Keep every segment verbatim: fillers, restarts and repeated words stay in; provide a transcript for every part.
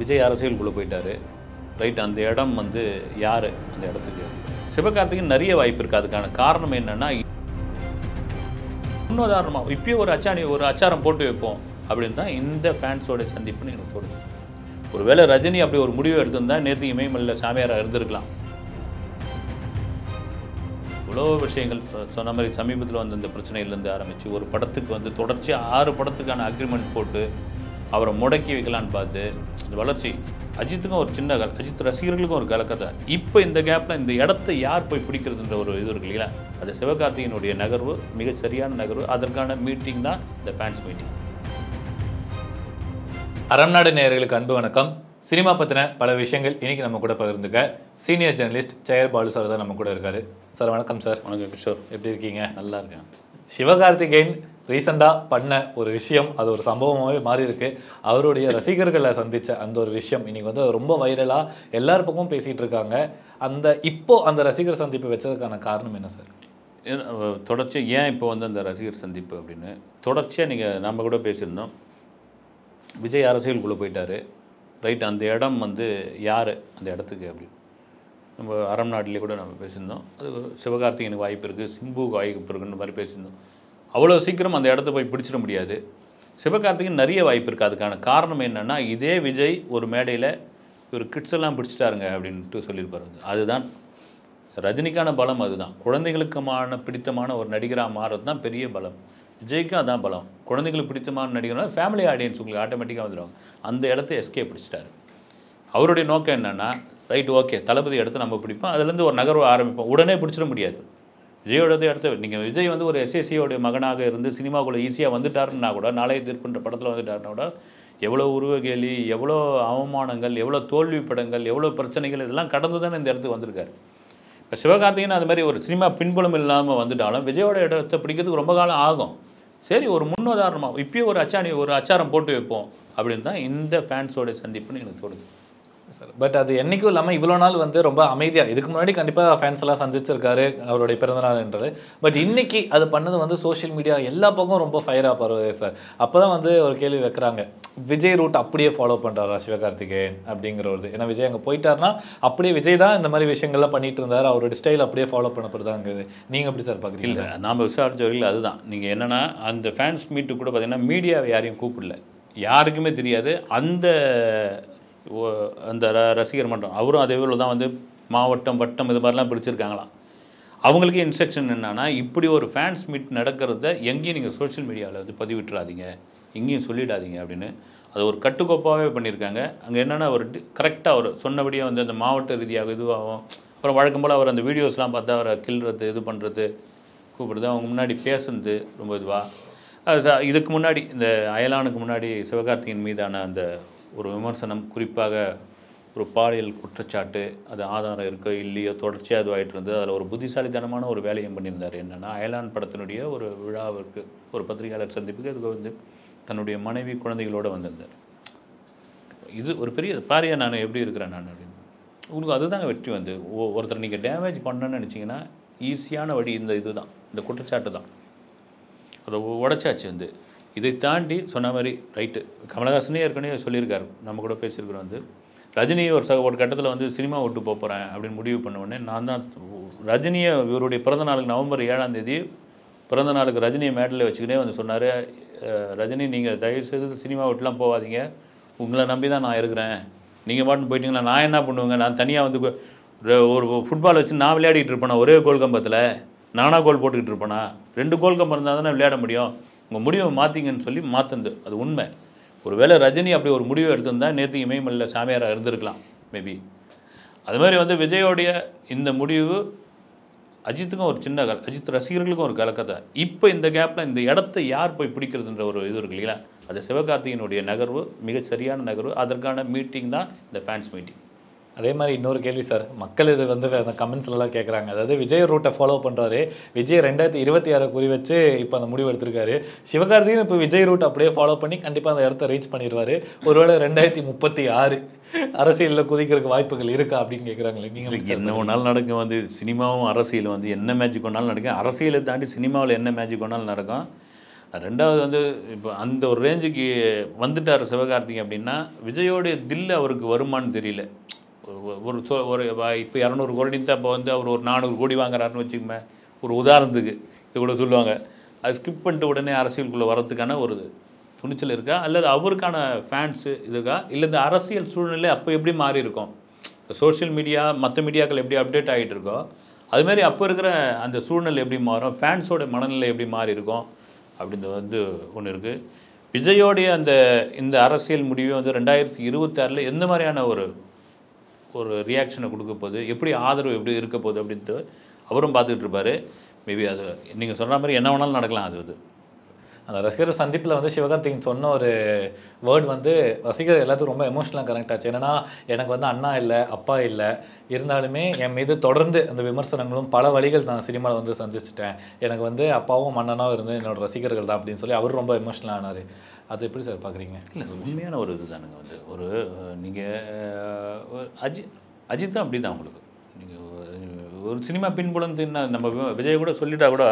விஜய் அரசியலுக்குள்ளே போயிட்டார். ரைட், அந்த இடம் வந்து யார் அந்த இடத்துக்கு? சிவகார்த்திகேயன் நிறைய வாய்ப்பு இருக்குது. அதுக்கான காரணம் என்னென்னா, முன்னுதாரணமாக இப்போயே ஒரு அச்சாணி ஒரு அச்சாரம் போட்டு வைப்போம் அப்படின்னு தான் இந்த ஃபேன்ஸோட சந்திப்புன்னு எனக்கு தோணுது. ஒருவேளை ரஜினி அப்படி ஒரு முடிவு எடுத்திருந்தா நேற்று இமயமலையில் சாமியாராக இருந்திருக்கலாம். இவ்வளோ விஷயங்கள் சொன்ன மாதிரி சமீபத்தில் வந்து இந்த பிரச்சனையிலேருந்து ஆரம்பித்து ஒரு படத்துக்கு வந்து தொடர்ச்சியாக ஆறு படத்துக்கான அக்ரிமெண்ட் போட்டு அவரை முடக்கி வைக்கலான்னு பார்த்து இந்த வளர்ச்சி அஜித்துக்கும் ஒரு சின்ன கல அஜித் ரசிகர்களுக்கும் ஒரு கலக்கத்தை. இப்போ இந்த கேப்பில் இந்த இடத்த யார் போய் பிடிக்கிறதுன்ற ஒரு இது இருக்கு இல்லைங்களா? அது சிவகார்த்திகேயனுடைய நகர்வு மிக சரியான நகர்வு. அதற்கான மீட்டிங் தான் இந்த ஃபேன்ஸ் மீட்டிங். அறம் நாடு நேயர்களுக்கு அன்பு வணக்கம். சினிமா பற்றின பல விஷயங்கள் இன்றைக்கி நம்ம கூட பகிர்ந்துக்க senior journalist Jayar Balu sir தான் நம்ம கூட இருக்காரு. சார் வணக்கம். சார் வணக்கம் கிஷோர், எப்படி இருக்கீங்க? நல்லா இருக்கேன். சிவகார்த்திகேயன் ரீசெண்டாக பண்ண ஒரு விஷயம், அது ஒரு சம்பவமாகவே மாறி இருக்கு. அவருடைய ரசிகர்களை சந்தித்த அந்த ஒரு விஷயம் இன்னைக்கு வந்து ரொம்ப வைரலாக எல்லார் பக்கமும் பேசிகிட்டு இருக்காங்க. அந்த இப்போ அந்த ரசிகர் சந்திப்பு வச்சதுக்கான காரணம் என்ன சார்? தொடர்ச்சியாக ஏன் இப்போ வந்து அந்த ரசிகர் சந்திப்பு அப்படின்னு தொடர்ச்சியாக நீங்கள் நம்ம கூட பேசியிருந்தோம். விஜய் அரசியலுக்குள்ளே போயிட்டார். ரைட், அந்த இடம் வந்து யார் அந்த இடத்துக்கு அப்படின்னு நம்ம அறம் நாட்டிலே கூட நம்ம பேசியிருந்தோம். அது சிவகார்த்திகேயனுக்கு வாய்ப்பு இருக்குது, சிம்புக்கு வாய்ப்பு இருக்குன்னு மாதிரி பேசியிருந்தோம். அவ்வளோ சீக்கிரம் அந்த இடத்த போய் பிடிச்சிட முடியாது. சிவகார்த்திகேயன் நிறைய வாய்ப்பு இருக்குது. அதுக்கான காரணம் என்னென்னா, இதே விஜய் ஒரு மேடையில் ஒரு கிட்ஸ் எல்லாம் பிடிச்சிட்டாருங்க அப்படின்ட்டு சொல்லியிருப்பார். அதுதான் ரஜினிக்கான பலம். அதுதான் குழந்தைகளுக்குமான பிடித்தமான ஒரு நடிகராக மாறுறது தான் பெரிய பலம். விஜய்க்கும் அதான் பலம். குழந்தைகளுக்கு பிடித்தமான நடிகர்னா ஃபேமிலி ஆடியன்ஸ் உங்களுக்கு ஆட்டோமேட்டிக்காக வந்துடுவாங்க. அந்த இடத்த எஸ்கே பிடிச்சிட்டாரு. அவருடைய நோக்கம் என்னென்னா, ரைட் ஓகே தளபதி இடத்த நம்ம பிடிப்போம், அதுலேருந்து ஒரு நகர்வு ஆரம்பிப்போம். உடனே பிடிச்சிட முடியாது. விஜயோட இடத்த நீங்கள் விஜய் வந்து ஒரு எஸ்எஸ்சியோடைய மகனாக இருந்து சினிமாக்குள்ளே ஈஸியாக வந்துட்டாருன்னா கூட, நாளைய தீர்ப்புன்ற படத்தில் வந்துட்டாருன்னா கூட எவ்வளோ உருவகேலி, எவ்வளோ அவமானங்கள், எவ்வளோ தோல்வி படங்கள், எவ்வளோ பிரச்சனைகள் இதெல்லாம் கடந்து தானே இந்த இடத்துக்கு வந்திருக்காரு. இப்போ சிவகார்த்திகேயன் அது மாதிரி ஒரு சினிமா பின்புலம் இல்லாமல் வந்துட்டாலும் விஜயோட இடத்த பிடிக்கிறதுக்கு ரொம்ப காலம் ஆகும். சரி, ஒரு முன்னுதாரணமாக இப்போயே ஒரு அச்சாணி ஒரு அச்சாரம் போட்டு வைப்போம் அப்படின்னு தான் இந்த ஃபேன்ஸோட சந்திப்புன்னு எனக்கு தோணுது சார். பட் அது என்றைக்கும் இல்லாமல் இவ்வளோ நாள் வந்து ரொம்ப அமைதியாக, இதுக்கு முன்னாடி கண்டிப்பாக ஃபேன்ஸ் எல்லாம் சந்திச்சிருக்காரு அவருடைய பிறந்தநாள்ன்றது. பட் இன்னைக்கு அது பண்ணது வந்து சோஷியல் மீடியா எல்லா பக்கம் ரொம்ப ஃபயராக பரவுது சார். அப்போ தான் வந்து ஒரு கேள்வி வைக்கிறாங்க, விஜய் ரூட் அப்படியே ஃபாலோ பண்ணுறாரா சிவகார்த்திகேயன் அப்படிங்கிற ஒரு. ஏன்னா விஜய் அங்கே போயிட்டாருன்னா அப்படியே விஜய் தான் இந்த மாதிரி விஷயங்கள்லாம் பண்ணிட்டு இருந்தார், அவரோட ஸ்டைல் அப்படியே ஃபாலோ பண்ணப்படுதாங்கிறது. நீங்கள் எப்படி சார் பார்க்குறீங்க? இல்லை, நாம் விசாரித்த வரையில் அதுதான். நீங்கள் என்னென்னா, அந்த ஃபேன்ஸ் மீட்டு கூட பார்த்தீங்கன்னா மீடியாவை யாரையும் கூப்பிடல, யாருக்குமே தெரியாது. அந்த அந்த ர ரசிகர் மன்றம் அவரும் அதே போல் தான் வந்து மாவட்டம் வட்டம் இது மாதிரிலாம் பிடிச்சிருக்காங்களாம். அவங்களுக்கு இன்ஸ்ட்ரக்ஷன் என்னென்னா, இப்படி ஒரு ஃபேன்ஸ் மீட் நடக்கிறத எங்கேயும் நீங்கள் சோஷியல் மீடியாவில் வந்து பதிவிட்டுறாதீங்க, எங்கேயும் சொல்லிடாதீங்க அப்படின்னு அது ஒரு கட்டுக்கோப்பாகவே பண்ணியிருக்காங்க. அங்கே என்னென்னா, ஒரு கரெக்டாக அவர் சொன்னபடியே வந்து அந்த மாவட்ட ரீதியாக இதுவாகும். அப்புறம் வழக்கம் போல் அவர் அந்த வீடியோஸ்லாம் பார்த்தா அவரை கிள்றது இது பண்ணுறது கூப்பிடுறது, அவங்க முன்னாடி பேசுனது ரொம்ப இதுவாக. அது இதுக்கு முன்னாடி இந்த அயலானுக்கு முன்னாடி சிவகார்த்திகேயன் மீதான அந்த ஒரு விமர்சனம், குறிப்பாக ஒரு பாலியல் குற்றச்சாட்டு, அது ஆதாரம் இருக்கோ இல்லையோ தொடர்ச்சியாக அதுவாகிட்டு இருந்தது. அதில் ஒரு புத்திசாலித்தனமான ஒரு வேலையும் பண்ணியிருந்தார். என்னென்னா, அயலான் படத்தினுடைய ஒரு விழாவிற்கு ஒரு பத்திரிகையாளர் சந்திப்புக்கு அதுக்கு வந்து தன்னுடைய மனைவி குழந்தைகளோடு வந்திருந்தார். இது ஒரு பெரிய பாரியா நான் எப்படி இருக்கிறேன் நான் அப்படின்னு உங்களுக்கு அதுதாங்க வெற்றி. வந்து ஒருத்தர் நீங்கள் டேமேஜ் பண்ணணும்னு நினச்சிங்கன்னா ஈஸியான வழி இந்த இது தான், இந்த குற்றச்சாட்டு தான். அதை உடச்சாச்சு. வந்து இதை தாண்டி சொன்ன மாதிரி ரைட்டு, கமலஹாசனே ஏற்கனவே சொல்லியிருக்காரு, நம்ம கூட பேசியிருக்கிறோம். வந்து ரஜினி ஒரு ச ஒரு கட்டத்தில் வந்து சினிமா விட்டு போகிறேன் அப்படின்னு முடிவு பண்ண உடனே நான் தான் ரஜினியை இவருடைய பிறந்த நாளுக்கு நவம்பர் ஏழாம் தேதி பிறந்த நாளுக்கு ரஜினியை மேட்டில் வச்சுக்கினே வந்து சொன்னார், ரஜினி நீங்கள் தயவுசெய்து சினிமா விட்டுலாம் போகாதீங்க, உங்களை நம்பி தான் நான் இருக்கிறேன், நீங்கள் பாட்டுன்னு போயிட்டீங்கன்னா நான் என்ன பண்ணுவேங்க, நான் தனியாக வந்து ஒரு ஃபுட்பால் வச்சு நான் விளையாடிட்டு இருப்பேனா, ஒரே கோல் கம்பத்தில் நானாக கோல் போட்டுக்கிட்டு இருப்பேனா, ரெண்டு கோல் கம்பம் இருந்தால் தானே விளையாட முடியும், உங்கள் முடிவை மாற்றிங்கன்னு சொல்லி மாற்றுந்து. அது உண்மை. ஒரு வேளை ரஜினி அப்படி ஒரு முடிவை எடுத்திருந்தால் நேற்று இமயமலையில் சாமியாராக இருந்திருக்கலாம் மேபி. அது மாதிரி வந்து விஜயோடைய இந்த முடிவு அஜித்துக்கும் ஒரு சின்ன கல அஜித் ரசிகர்களுக்கும் ஒரு கலக்கத்தை. இப்போ இந்த கேப்பில் இந்த இடத்த யார் போய் பிடிக்கிறதுன்ற ஒரு இது இருக்கு இல்லைங்களா? அது சிவகார்த்திகேயனுடைய நகர்வு மிக சரியான நகர்வு. அதற்கான மீட்டிங் தான் இந்த ஃபேன்ஸ் மீட்டிங். அதே மாதிரி இன்னொரு கேள்வி சார், மக்கள் இது வந்து அந்த கமெண்ட்ஸ்லாம் கேட்குறாங்க, அதாவது விஜய் ரூட்டை ஃபாலோ பண்ணுறாரு, விஜய் ரெண்டாயிரத்தி இருபத்தி ஆறு குறி வச்சு இப்போ அந்த முடிவு எடுத்திருக்காரு, சிவகார்த்திகேயன் இப்போ விஜய் ரூட் அப்படியே ஃபாலோ பண்ணி கண்டிப்பாக அந்த இடத்த ரீச் பண்ணிடுவார், ஒருவேளை ரெண்டாயிரத்தி முப்பத்தி ஆறு அரசியலில் குதிக்கிறதுக்கு வாய்ப்புகள் இருக்கா அப்படின்னு கேட்குறாங்களே. நீங்கள் என்ன ஒன்றாலும் நடக்கும். வந்து சினிமாவும் அரசியல் வந்து என்ன மேஜிக் ஒன்றாலும் நடக்கும். அரசியலை தாண்டி சினிமாவில் என்ன மேஜிக் ஒன்றாலும் நடக்கும். ரெண்டாவது வந்து இப்போ அந்த ஒரு ரேஞ்சுக்கு வந்துட்டார் சிவகார்த்திகேயன் அப்படின்னா விஜயோடைய தில் அவருக்கு வருமானு தெரியல. ஒரு ஒரு சொ ஒரு இப்போ இரநூறு கோடி தான் இப்போ வந்து அவர் ஒரு நானூறு கோடி வாங்குறாருன்னு வச்சுக்கோமே, ஒரு உதாரணத்துக்கு இது கூட சொல்லுவாங்க. அது ஸ்கிப் பண்ணிட்டு உடனே அரசியலுக்குள்ளே வரதுக்கான ஒரு துணிச்சல் இருக்கா, அல்லது அவருக்கான ஃபேன்ஸு இருக்கா, இல்லை இந்த அரசியல் சூழ்நிலை அப்போ எப்படி மாறி இருக்கும், சோஷியல் மீடியா மற்ற மீடியாக்கள் எப்படி அப்டேட் ஆகிட்டு இருக்கோ அதுமாரி அப்போ இருக்கிற அந்த சூழ்நிலை எப்படி மாறும், ஃபேன்ஸோட மனநிலை எப்படி மாறி இருக்கும் அப்படின்றது வந்து ஒன்று இருக்குது. விஜயோடைய அந்த இந்த அரசியல் முடிவை வந்து ரெண்டாயிரத்தி இருபத்தாறில் எந்த மாதிரியான ஒரு ஒரு ரியாக்ஷனை கொடுக்க போகுது, எப்படி ஆதரவு எப்படி இருக்க போகுது அப்படின்ட்டு அவரும் பார்த்துக்கிட்டு இருப்பார். மேபி அது நீங்கள் சொல்கிற மாதிரி என்ன வேணாலும் நடக்கலாம். அது அது அந்த ரசிகர் சந்திப்பில் வந்து சிவகார்த்திகேயன் சொன்ன ஒரு வேர்ட் வந்து ரசிகர் எல்லாத்துக்கும் ரொம்ப எமோஷனலாக கனெக்ட் ஆச்சு. என்னென்னா எனக்கு வந்து அண்ணா இல்லை, அப்பா இல்லை, இருந்தாலுமே என் மீது தொடர்ந்து அந்த விமர்சனங்களும் பல வழிகள் நான் சினிமாவில் வந்து சந்திச்சிட்டேன். எனக்கு வந்து அப்பாவும் அண்ணனாவும் இருந்து என்னோட ரசிகர்கள் தான் அப்படின்னு சொல்லி அவர் ரொம்ப எமோஷனல் ஆனார். அது எப்படி சார் பார்க்குறீங்க? இல்லை, உண்மையான ஒரு இது தானுங்க. வந்து ஒரு நீங்கள் அஜித் அஜித் தான் அப்படி தான் உங்களுக்கு. நீங்கள் ஒரு சினிமா பின்புலம் என்ன நம்ம விஜய் கூட சொல்லிட்டா கூட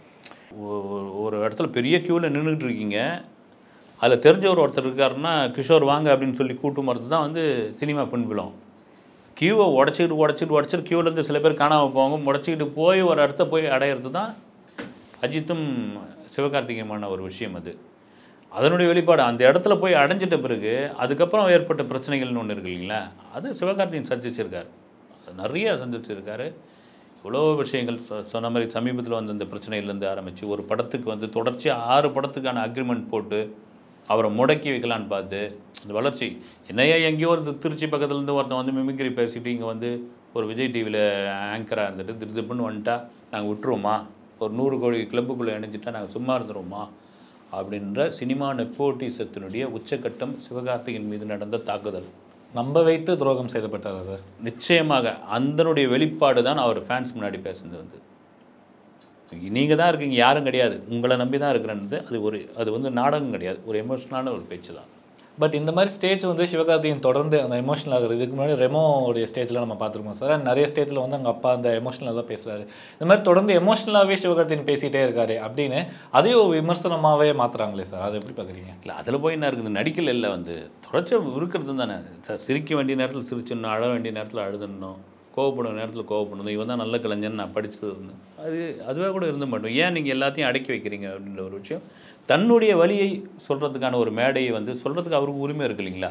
ஒரு இடத்துல பெரிய க்யூவில் நின்றுட்டு இருக்கீங்க, அதில் தெரிஞ்சவர் ஒருத்தர் இருக்காருன்னா கிஷோர் வாங்க அப்படின்னு சொல்லி கூட்டும் வரது தான் வந்து சினிமா பின்புலம். க்யூவை உடச்சிக்கிட்டு உடச்சிட்டு உடச்சிட்டு க்யூவிலேருந்து சில பேர் காணாமல் போவாங்க, உடச்சிக்கிட்டு போய் ஒரு இடத்த போய் அடையிறது தான் அஜித்தும் சிவகார்த்திகேயமான ஒரு விஷயம். அது அதனுடைய வெளிப்பாடு. அந்த இடத்துல போய் அடைஞ்சிட்ட பிறகு அதுக்கப்புறம் ஏற்பட்ட பிரச்சனைகள்னு ஒன்று இருக்கு இல்லைங்களா, அது சிவகார்த்திகேயன் சந்திச்சிருக்காரு, நிறைய சந்திச்சிருக்காரு. எவ்வளோ விஷயங்கள் சொன்ன மாதிரி சமீபத்தில் வந்து அந்த பிரச்சனையிலேருந்து ஆரம்பித்து ஒரு படத்துக்கு வந்து தொடர்ச்சியாக ஆறு படத்துக்கான அக்ரிமெண்ட் போட்டு அவரை முடக்கி வைக்கலான்னு பார்த்து அந்த வளர்ச்சி என்னையா எங்கேயோ ஒரு திருச்சி பக்கத்துலேருந்து ஒருத்தன் வந்து மிமிக்ரி பேசிட்டு இங்கே வந்து ஒரு விஜய் டிவியில் ஆங்கராக இருந்துட்டு திருதுப்புன்னு வந்துட்டா நாங்கள் விட்டுருவோமா, ஒரு நூறு கோடி கிளப்புக்குள்ளே இணைஞ்சிட்டா நாங்கள் சும்மா இருந்துருவோமா அப்படின்ற சினிமா நெப்போட்டிசத்தினுடைய உச்சக்கட்டம் சிவகார்த்திகேயன் மீது நடந்த தாக்குதல். நம்ப வைத்து துரோகம் செய்யப்பட்டார் சார். நிச்சயமாக அதனுடைய வெளிப்பாடு தான் அவர் ஃபேன்ஸ் முன்னாடி பேசுனது. வந்து நீங்கள் தான் இருக்கீங்க, யாரும் கிடையாது, உங்களை நம்பி தான் இருக்கிறேன்னு. அது ஒரு அது வந்து நாடகம் கிடையாது, ஒரு எமோஷனலான ஒரு பேச்சு தான். பட் இந்த மாதிரி ஸ்டேஜ் வந்து சிவகார்த்திகேயன் தொடர்ந்து அந்த எமோஷனல் ஆகுறது இதுக்கு முன்னாடி ரெமோடைய ஸ்டேஜில் நம்ம பார்த்துருக்கோம் சார். நிறைய ஸ்டேஜில் வந்து அவங்க அப்பா அந்த எமோஷனலாக தான் பேசுகிறாரு. இந்த மாதிரி தொடர்ந்து எமோஷனலாகவே சிவகார்த்திகேயன் பேசிகிட்டே இருக்காரு அப்படின்னு அதையும் ஒரு விமர்சனமாகவே மாற்றுறாங்களே சார், அதை எப்படி பார்க்குறீங்க? இல்லை, அதில் போய் என்ன இருக்குது, நடிக்கல இல்லை, வந்து தொடர்ச்சி இருக்கிறது தானே சார். சிரிக்க வேண்டிய நேரத்தில் சிரிச்சிடணும், அழ வேண்டிய நேரத்தில் அழுதுடணும், கோவப்படும் நேரத்தில் கோவப்படணும், இவன் தான் நல்ல கலைஞன் நான் படித்தது ஒன்று, அது அதுவாக கூட இருந்த மாட்டோம். ஏன் நீங்கள் எல்லாத்தையும் அடக்கி வைக்கிறீங்க அப்படின்ற ஒரு விஷயம். தன்னுடைய வழியை சொல்கிறதுக்கான ஒரு மேடையை வந்து சொல்கிறதுக்கு அவருக்கு உரிமை இருக்குது இல்லைங்களா,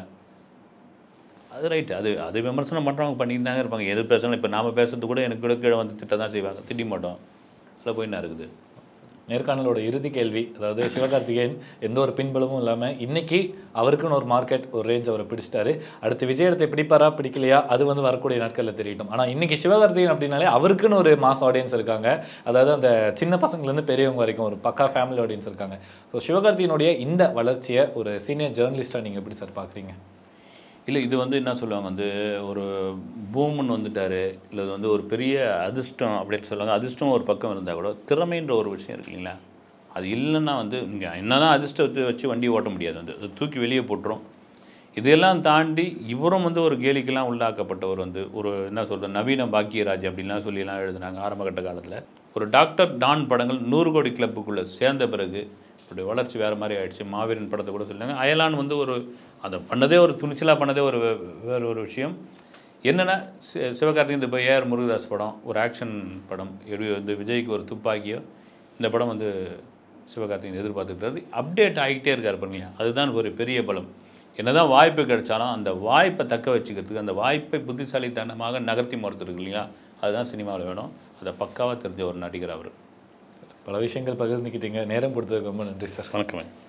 அது ரைட்டு. அது அது விமர்சனம் பண்ணுறவங்க பண்ணிட்டு தாங்க இருப்பாங்க, எது பேசணும். இப்போ நாம் பேசுறது கூட எனக்கு கூட கீழே வந்து திட்ட தான் செய்வாங்க, திட்டி மாட்டோம். அதில் போய் என்ன இருக்குது. நேர்காணலோட இறுதி கேள்வி, அதாவது சிவகார்த்திகேயன் எந்த ஒரு பின்புலமும் இல்லாமல் இன்றைக்கி அவருக்குன்னு ஒரு மார்க்கெட் ஒரு ரேஞ்ச் அவரை பிடிச்சிட்டாரு. அடுத்து விஜய் இடத்தை பிடிப்பாரா பிடிக்கலையா அது வந்து வரக்கூடிய நாட்களில் தெரியட்டும். ஆனால் இன்றைக்கி சிவகார்த்திகேயன் அப்படின்னாலே அவருக்குன்னு ஒரு மாஸ் ஆடியன்ஸ் இருக்காங்க, அதாவது அந்த சின்ன பசங்கள்லேருந்து பெரியவங்க வரைக்கும் ஒரு பக்கா ஃபேமிலி ஆடியன்ஸ் இருக்காங்க. ஸோ சிவகார்த்திகேயனுடைய இந்த வளர்ச்சியை ஒரு சீனியர் ஜேர்னலிஸ்ட்டாக நீங்கள் எப்படி சார் பார்க்குறீங்க? இல்லை, இது வந்து என்ன சொல்லுவாங்க, வந்து ஒரு பூமன் வந்துட்டார், இல்லை வந்து ஒரு பெரிய அதிர்ஷ்டம் அப்படின்னு சொல்லுவாங்க. அதிர்ஷ்டம் ஒரு பக்கம் இருந்தால் கூட திறமைன்ற ஒரு விஷயம் இருக்கு இல்லைங்களா, அது இல்லைன்னா வந்து இங்கே என்ன தான் அதிர்ஷ்டத்தை வச்சு வண்டி ஓட்ட முடியாது, வந்து அது தூக்கி வெளியே போட்டுரும். இதையெல்லாம் தாண்டி இவரும் வந்து ஒரு கேலிக்கெல்லாம் உள்ளாக்கப்பட்டவர், வந்து ஒரு என்ன சொல்கிறது நவீன பாக்கியராஜ் அப்படின்லாம் சொல்லிலாம் எழுதுனாங்க ஆரம்பகட்ட காலத்தில். ஒரு டாக்டர் டான் படங்கள் நூறு கோடி கிளப்புக்குள்ளே சேர்ந்த பிறகு இப்படி வளர்ச்சி வேறு மாதிரி ஆகிடுச்சு. மாவீரன் படத்தை கூட சொல்லிட்டாங்க. அயலான் வந்து ஒரு அதை பண்ணதே ஒரு துணிச்சலாக பண்ணதே ஒரு வேறு ஒரு விஷயம். என்னென்னா சி சிவகார்த்திகேயன் இப்போ ஏஆர் முருகதாஸ் படம் ஒரு ஆக்ஷன் படம், எப்படி வந்து விஜய்க்கு ஒரு துப்பாக்கியோ இந்த படம் வந்து சிவகார்த்திகேயன் எதிர்பார்த்துக்கிட்டாரு. அப்டேட் ஆகிட்டே இருக்கார் பாருங்க, அதுதான் ஒரு பெரிய பலம். என்ன தான் வாய்ப்பு கிடைச்சாலும் அந்த வாய்ப்பை தக்க வச்சுக்கிறதுக்கு, அந்த வாய்ப்பை புத்திசாலித்தனமாக நகர்த்தி மறுத்துருக்கு இல்லைங்களா, அதுதான் சினிமாவில் வேணும். அதை பக்காவாக தெரிஞ்ச ஒரு நடிகர் அவர். பல விஷயங்கள் பகிர்ந்துக்கிட்டீங்க, நேரம் கொடுத்ததுக்கு ரொம்ப நன்றி சார். வணக்கம்.